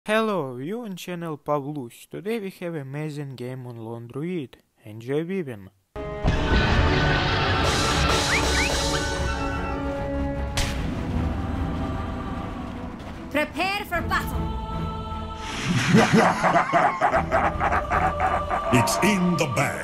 Hello, you on channel Pavlus. Today we have amazing game on lone Druid. Enjoy Vivian. Prepare for battle! It's in the bag.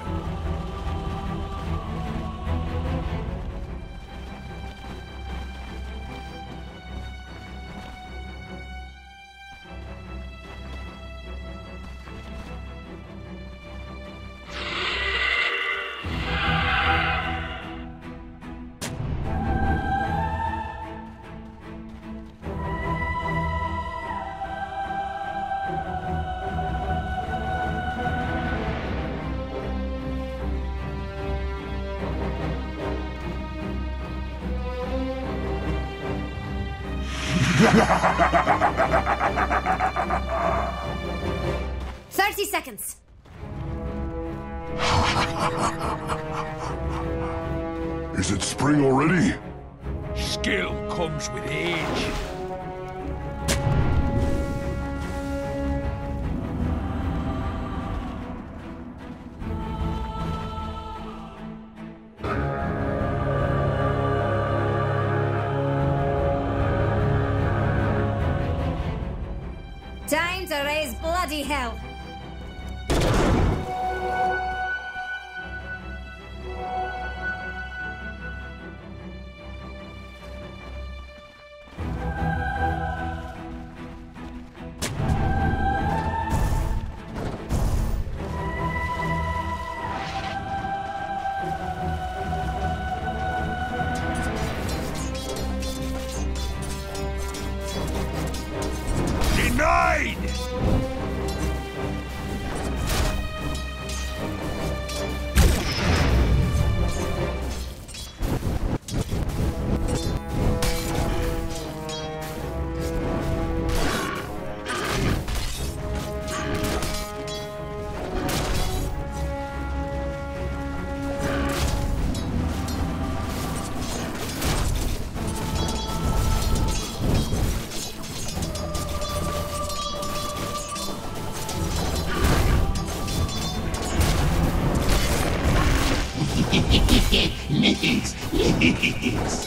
"30 seconds. Is it spring already? Skill comes with age. Time to raise bloody hell. Denied! Yes.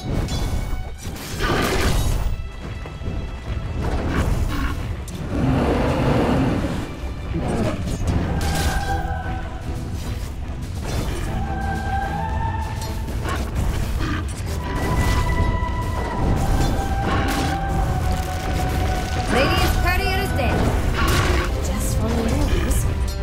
Radiant's courier is dead. Just for lose.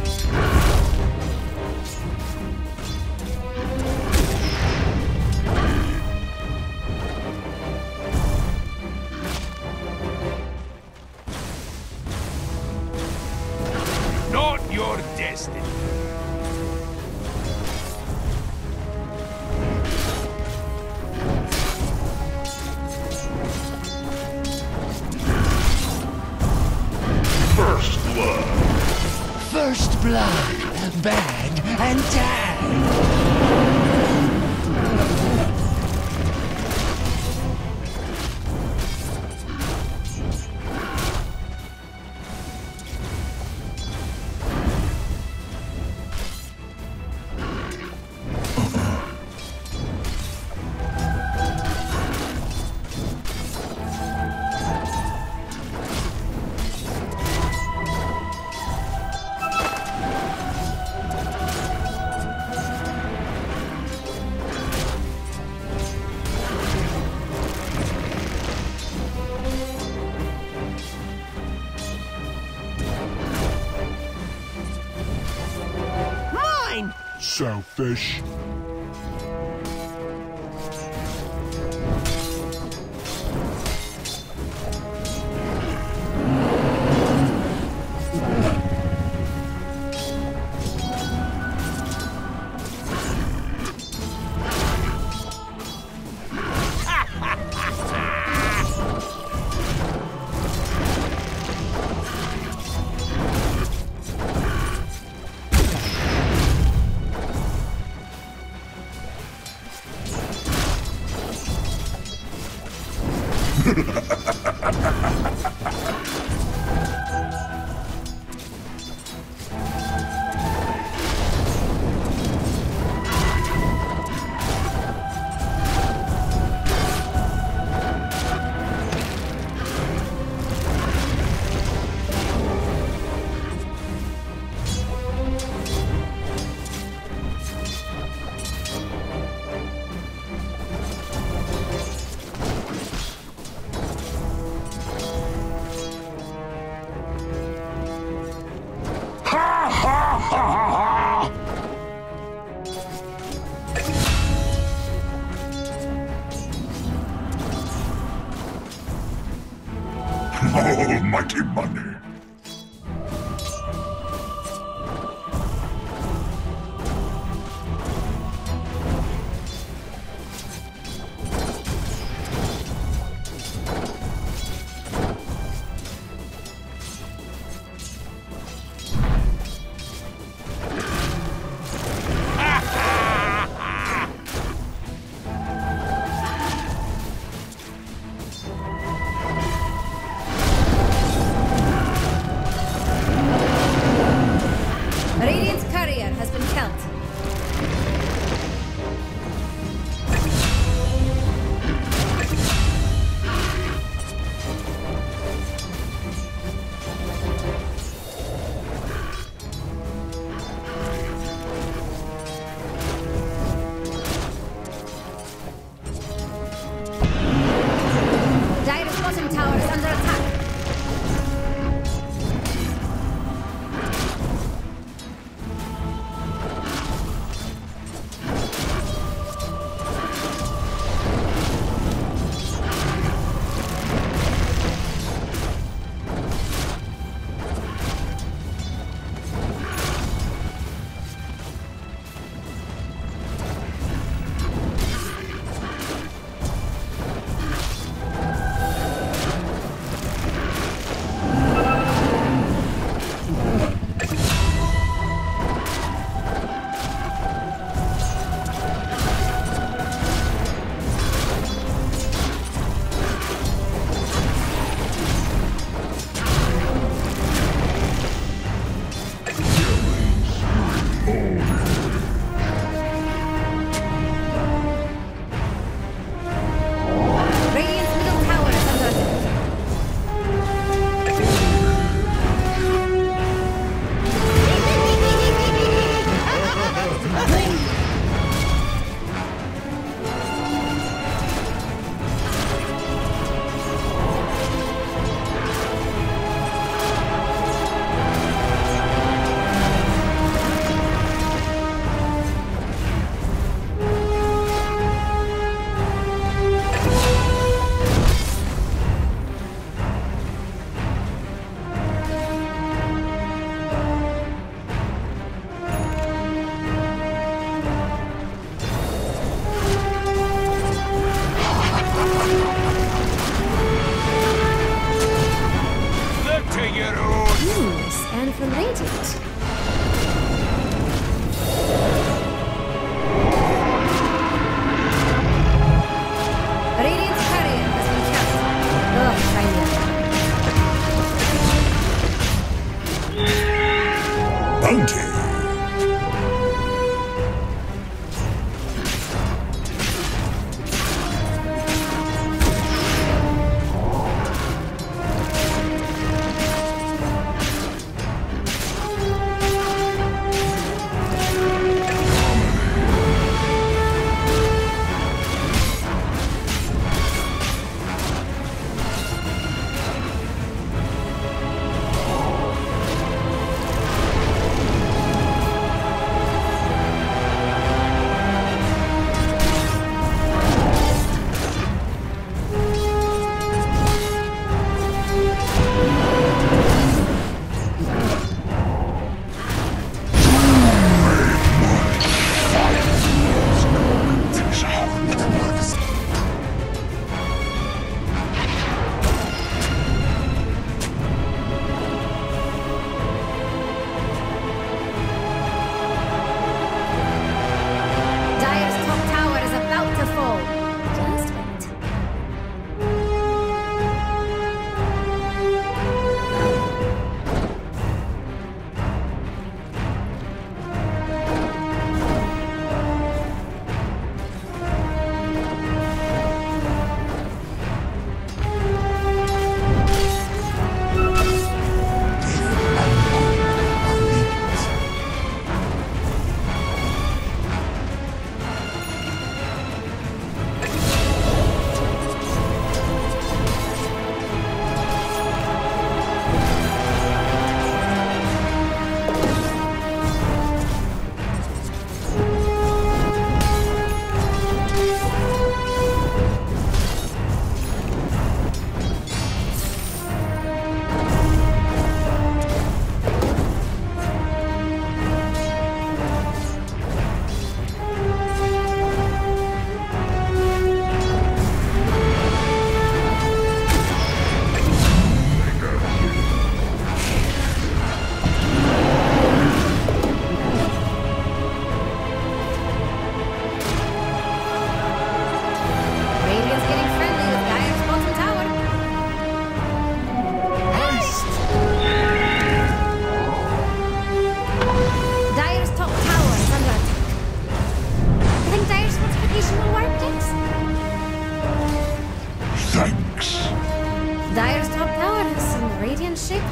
Not your destiny. First blood. First blood, bag and tag. Mine! Selfish. Plenty money. Radiant's courier has been killed. Dire's bottom tower is under attack. Radiant's middle tower is under attack. Look to your own. And from Radiant. Radiant's courier has been killed. Oh, finally. Bounty.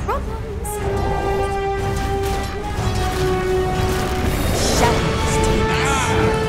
problems. Shadows take us.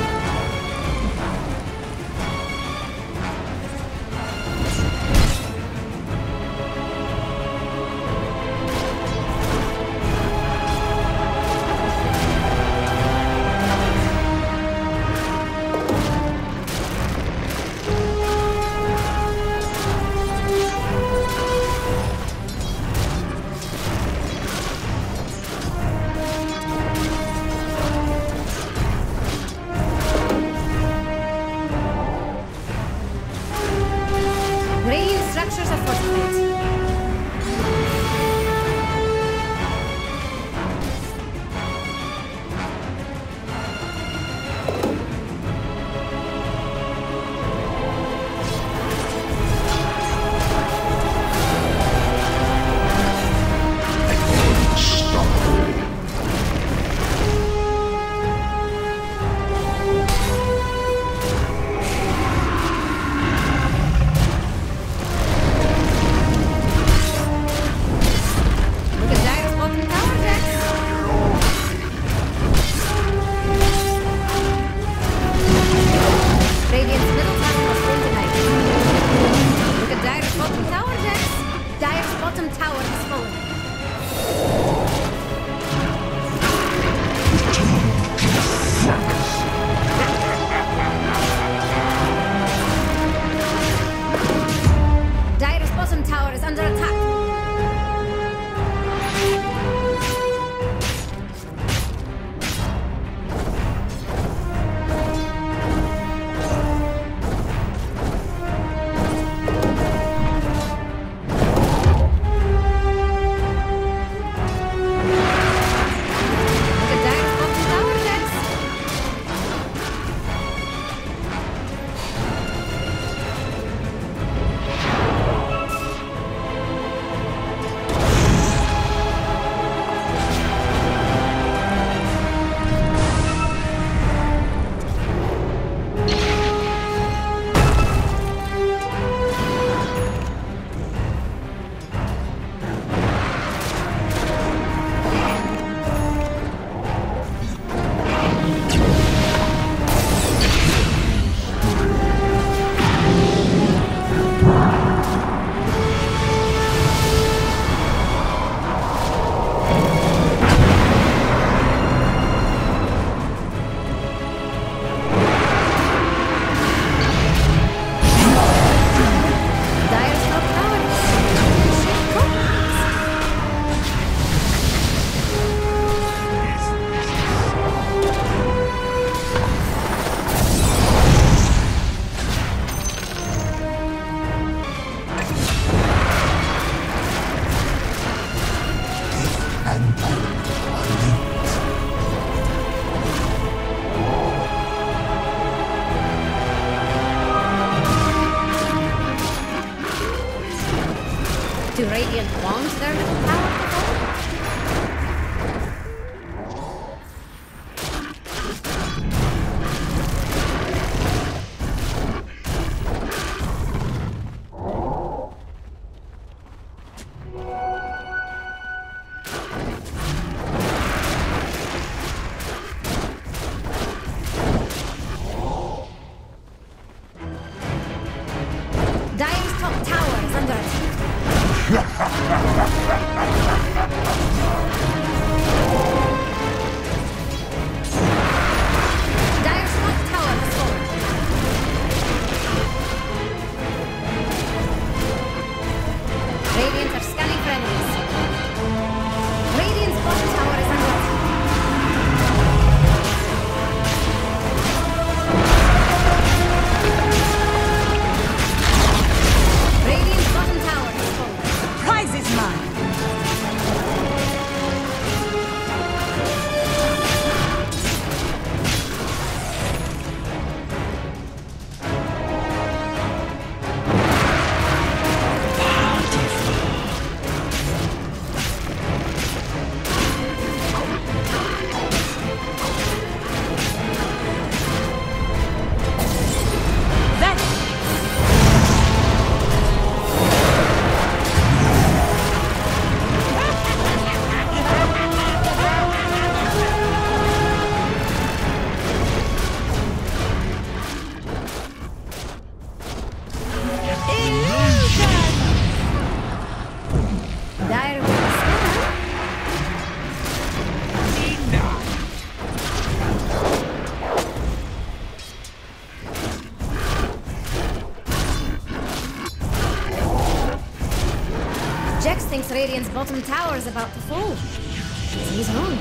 Radiant's bottom tower is about to fall. He's wrong.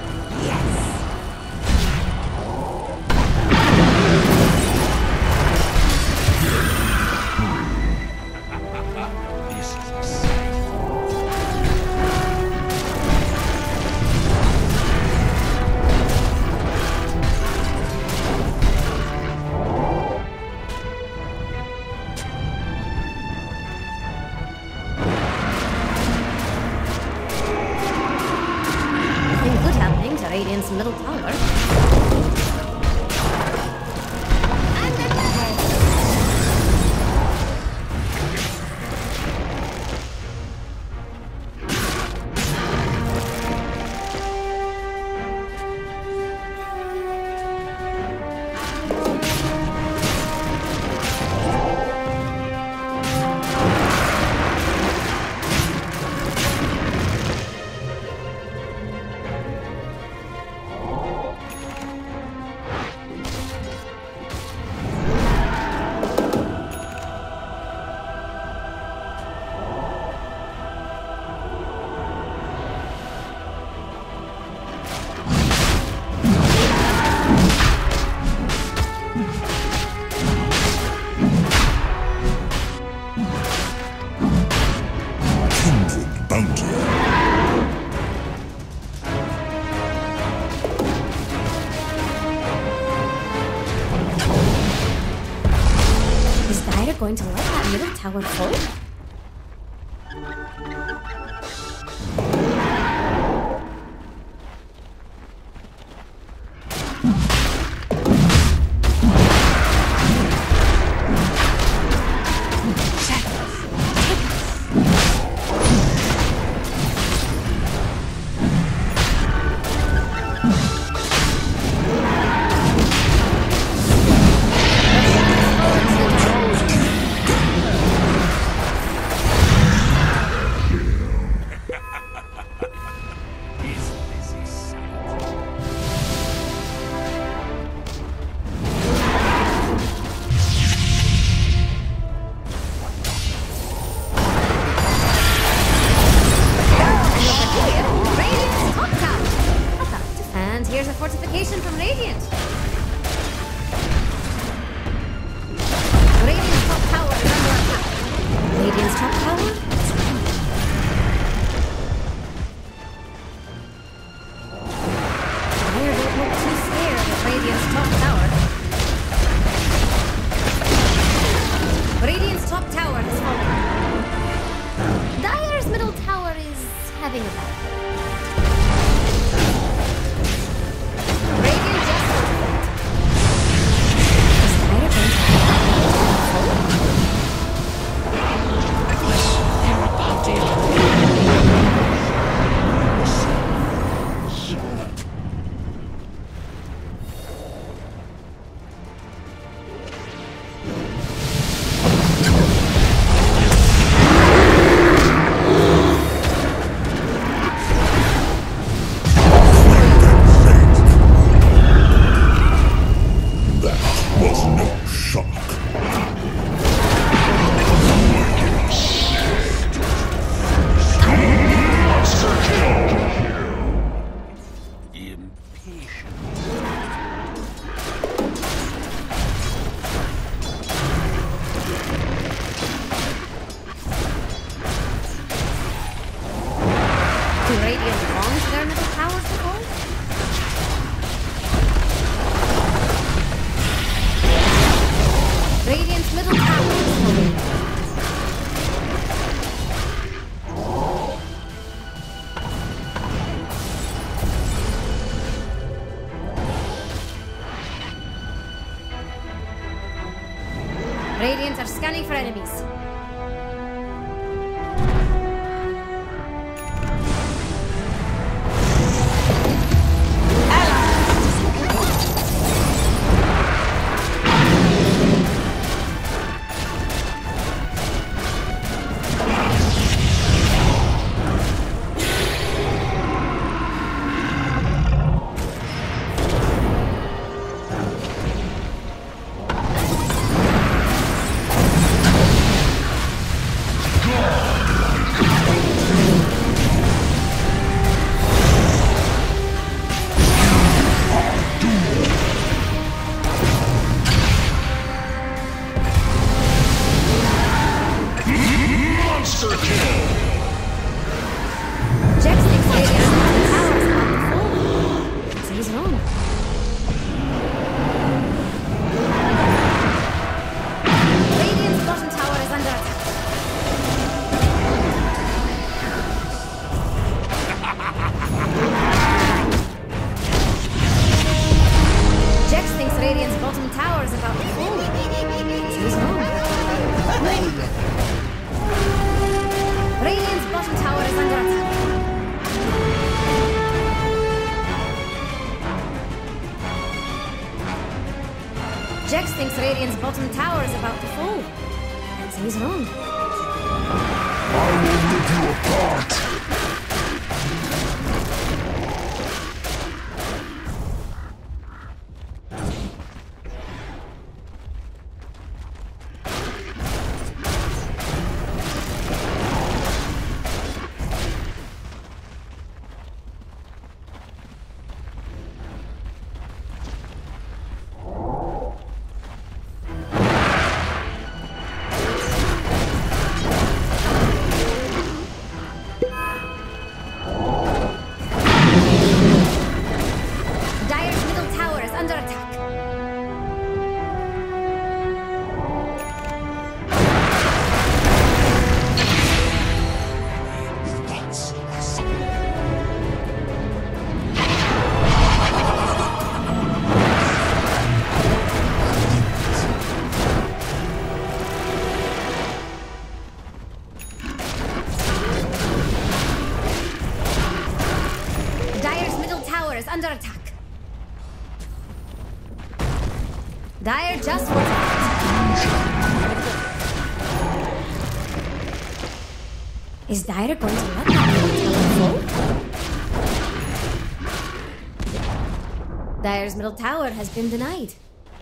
This is exciting. Nothing good happening to Radiant's middle tower. I'm in the head. Kindred bounty. Is Dire going to let that middle tower fall? Isn't this exciting? Radiant's top tower. And here's a fortification from Radiant. Radiant's top tower is under attack. Radiant's top tower? Dire don't look too scared of Radiant's top tower. Radiant's top tower has fallen. Dire's middle tower is having a bad day. Radiant just fortified. Is Dire going to have That was no shock. Impatient. Do Radiant want their middle tower to fall? Radiant's middle tower is falling. Radiant are scanning for enemies. thinks Radiant's bottom tower is about to fall. And so he's wrong. I will rip you apart! Dire's middle tower is under attack. That's Dire's middle tower is under attack. Dire just fortified. Is Dire going to let that middle tower fall? Dire's middle tower has been denied.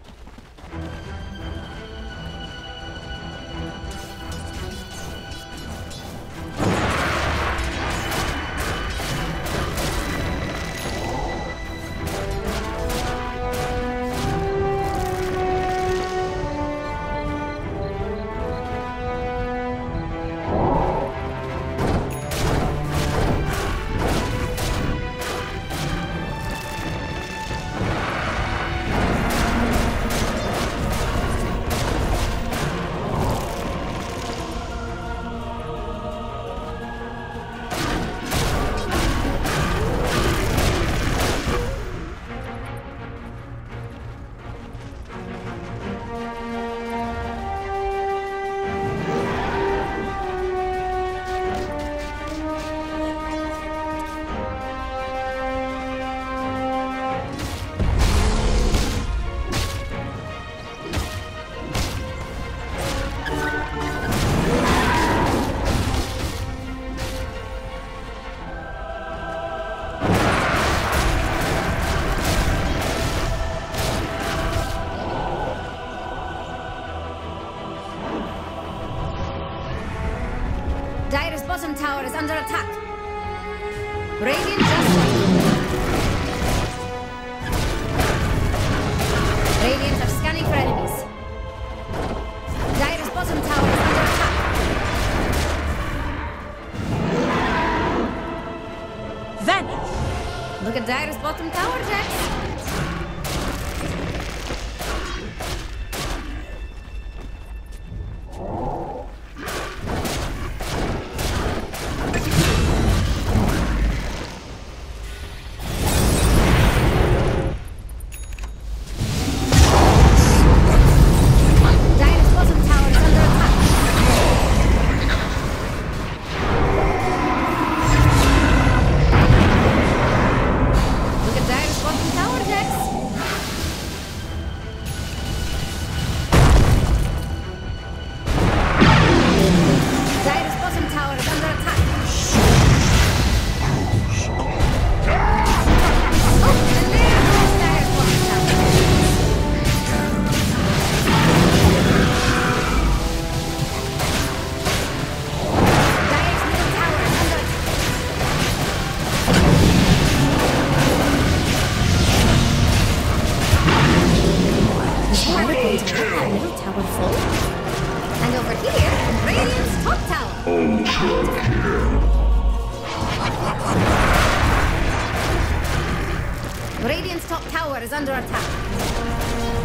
Dire's bottom tower is under attack. Radiant just Radiant are scanning for enemies. Dire's bottom tower is under attack. Vanish! Look at Dire's bottom tower, Jax. Dire's bottom tower is under attack. Look at Dire's bottom tower, Jax. Dire's bottom tower is under attack. Oh, and there goes Dire's bottom tower. Dire's middle tower is under attack. Is Dire going to let that middle tower fall? And over here, Radiant's top tower. Radiant's top tower is under attack.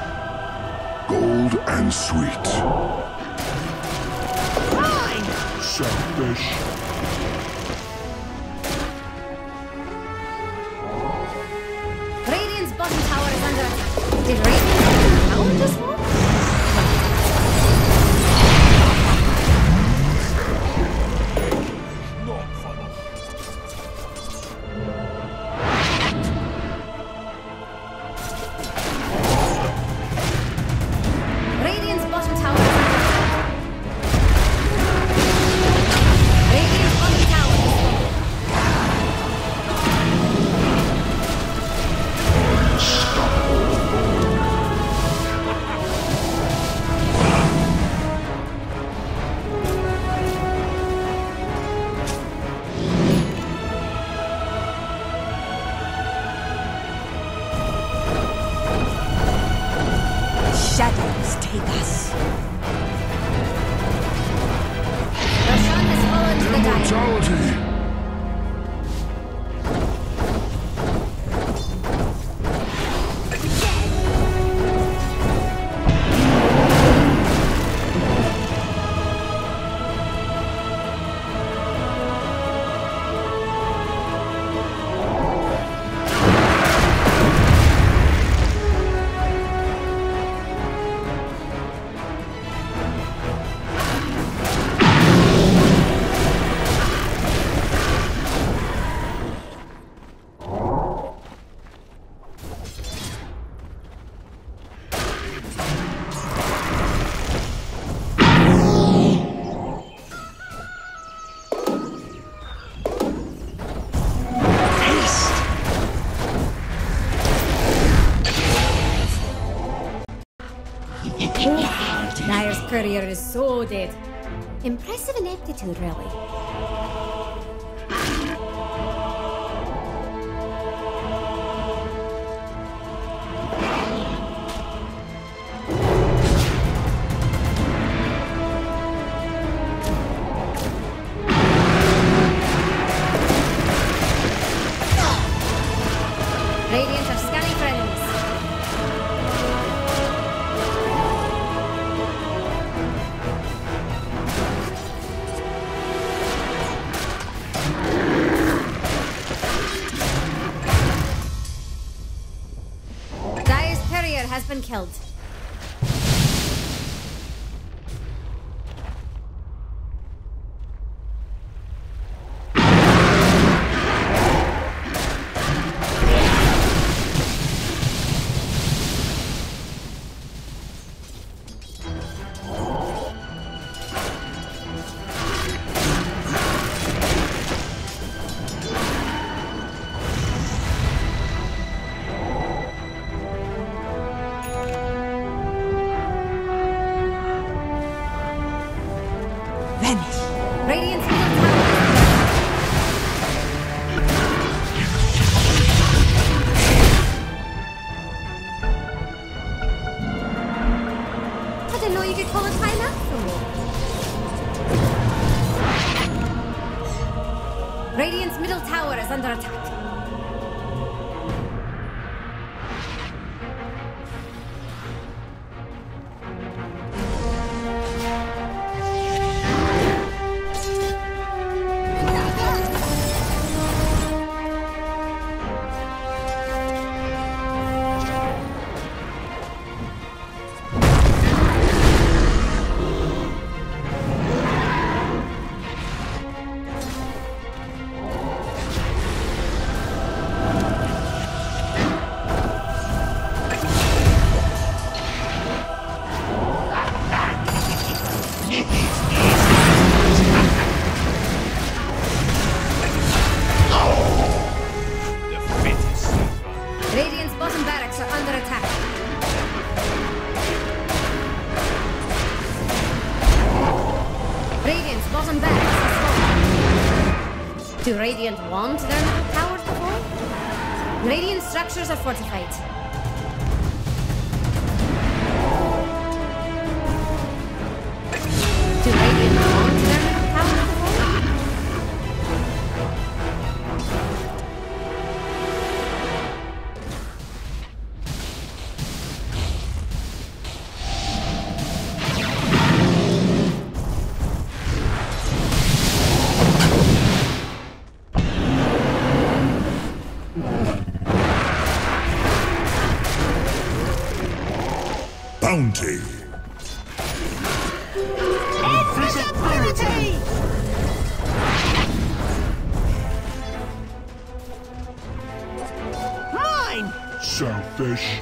gold and sweet. Mine! selfish. Radiant's bottom tower is under attack. Did Radiant's bottom tower just fall? Not fun. Radiant's bottom tower is under attack. Radiant's bottom tower is falling. Shadows take us. The sun has fallen to the dying. Immortality. Dyer's courier is so dead. Impressive ineptitude, really. Radiant are scanning for enemies. Dyer's courier has been killed. Vanish. Radiant's middle tower. I didn't know you could call a timeout for me. Radiant's middle tower is under attack. The fittest survive. Radiant's bottom barracks are under attack. Radiant's bottom barracks is falling. Do Radiant want their middle tower to fall? Radiant structures are fortified. Do Radiant want their middle tower to fall? Bounty. Invisibility! Mine! Selfish.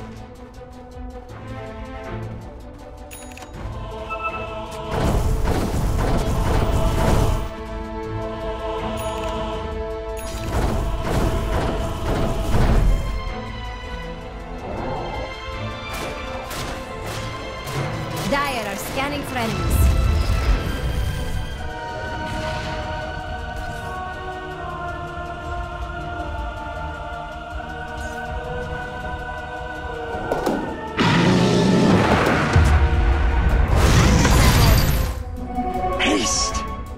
Dire are scanning friends. Haste.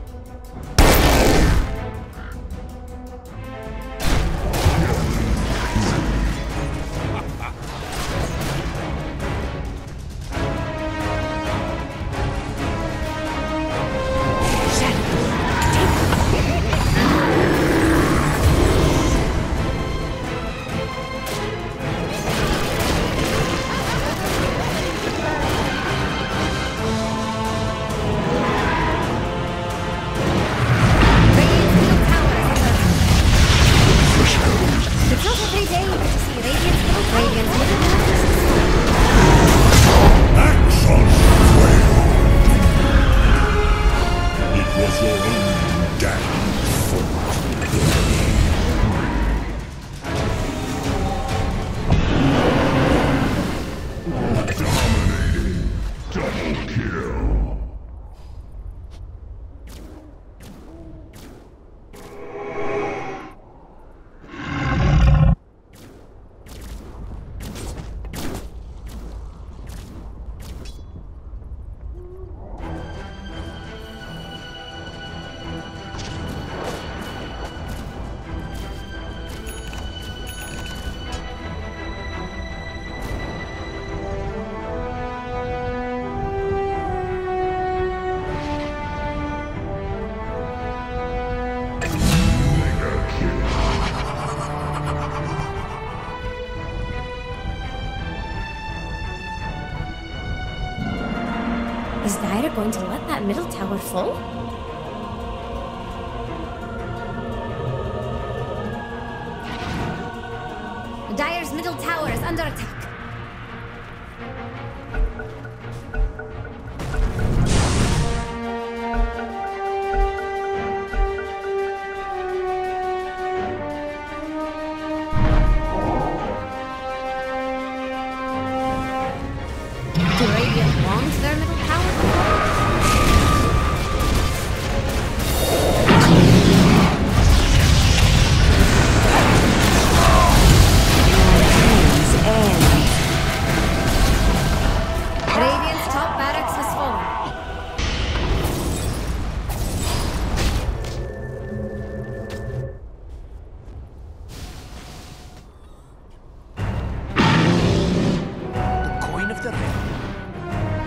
It's not every day that you see Radiant's little Radiant's little Action failed. It was your own damn fault. Dominating. Double kill. Is Dire going to let that middle tower fall? Dire's middle tower is under attack. Do Radiant want their middle tower? Radiant's top barracks has fallen. The coin of the realm.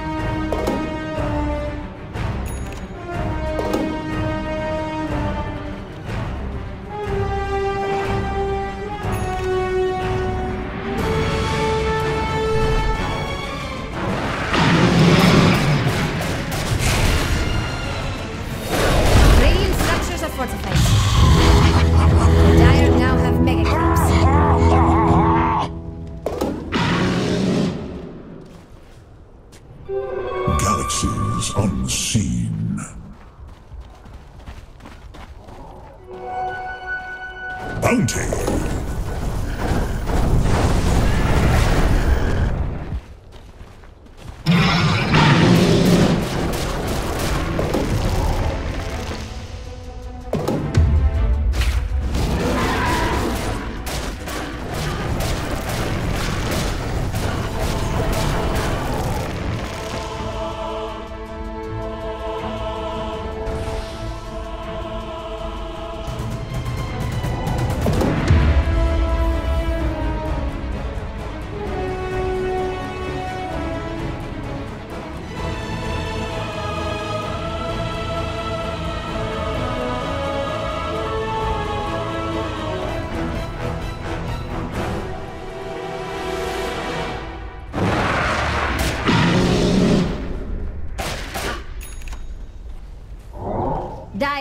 Radiant structures are fortified. Dire now have mega creeps. Galaxies unseen. Bounty.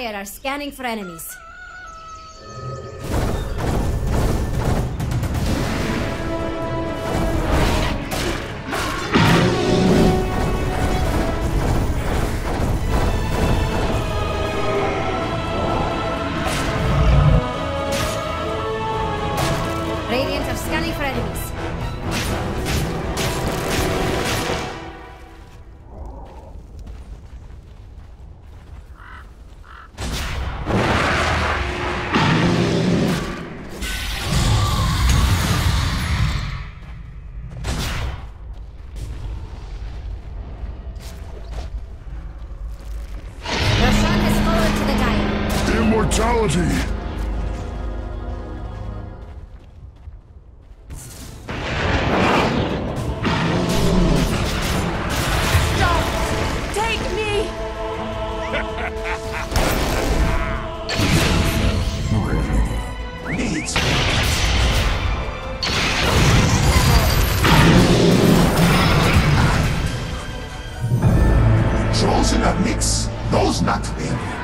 here are scanning for enemies. Radiant are scanning for enemies. Roshan has fallen to the Gaia. Immortality! Take me! Needs. Trolls in a mix? Those not win.